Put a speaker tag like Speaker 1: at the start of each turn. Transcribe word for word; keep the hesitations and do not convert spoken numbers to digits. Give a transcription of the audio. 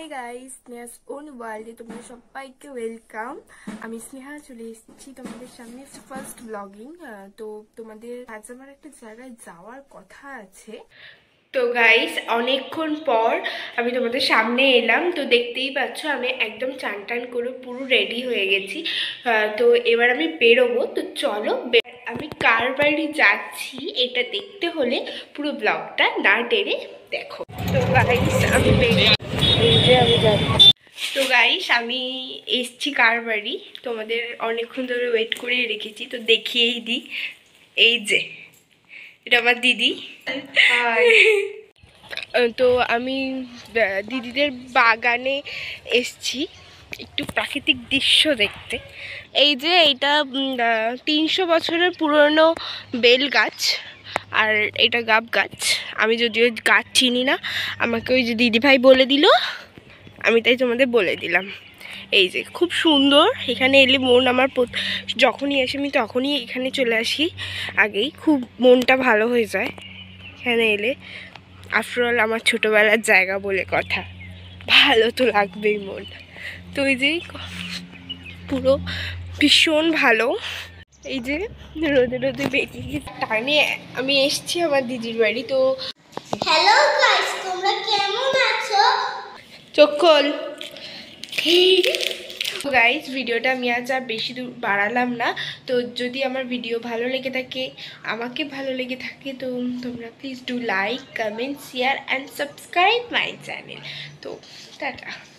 Speaker 1: Hey guys, স্নেহাস on ওয়ার্ল্ডে তোমাদের সবাইকে ওয়েলকাম। আমি স্নেহা চলে এসেছি তোমাদের সামনে ফার্স্ট ব্লগিং। তো তোমাদের আজ আমার একটা জায়গায় যাওয়ার কথা আছে। তো গাইস, অনেকক্ষণ পর আমি তোমাদের সামনে এলাম। তো দেখতেই পাচ্ছ আমি একদম চান টান করে পুরো রেডি হয়ে গেছি। তো এবার আমি বেরোবো। তো চলো, আমি কার বাড়ি যাচ্ছি এটা দেখতে হলে পুরো ব্লগটা না টেনে দেখো। তো গাইস আমি এই যে আমি যাচ্ছি। তো গাইস আমি এসছি কার বাড়ি, তোমাদের অনেকক্ষণ ধরে ওয়েট করে রেখেছি। তো দেখিয়েই দিই, এই যে এটা আমার দিদি। তো আমি দিদিদের বাগানে এসছি একটু প্রাকৃতিক দৃশ্য দেখতে। এই যে এইটা তিনশো বছরের পুরনো বেল গাছ, আর এটা গাব গাছ। আমি যদিও গাছ চিনি না, আমাকে ওই যে দিদিভাই বলে দিল, আমি তাই তোমাদের বলে দিলাম। এই যে খুব সুন্দর, এখানে এলে মন আমার যখনই আসে আমি তখনই এখানে চলে আসি। আগেই খুব মনটা ভালো হয়ে যায় এখানে এলে। আফটারঅল আমার ছোটোবেলার জায়গা বলে কথা, ভালো তো লাগবেই মন। তো এই যে পুরো ভীষণ ভালো। এই যে রোদে রোদে বেরিয়ে টানে আমি এসছি আমার দিদির বাড়ি। তো
Speaker 2: হ্যালো গাইস, তোমরা কেমন আছো?
Speaker 1: চোখ খোল। গাইস, ভিডিওটা আমি আজ আর বেশি দূর বাড়ালাম না। তো যদি আমার ভিডিও ভালো লেগে থাকে, আমাকে ভালো লেগে থাকে, তো তোমরা please do like, comment, share and subscribe my channel. তো টাটা।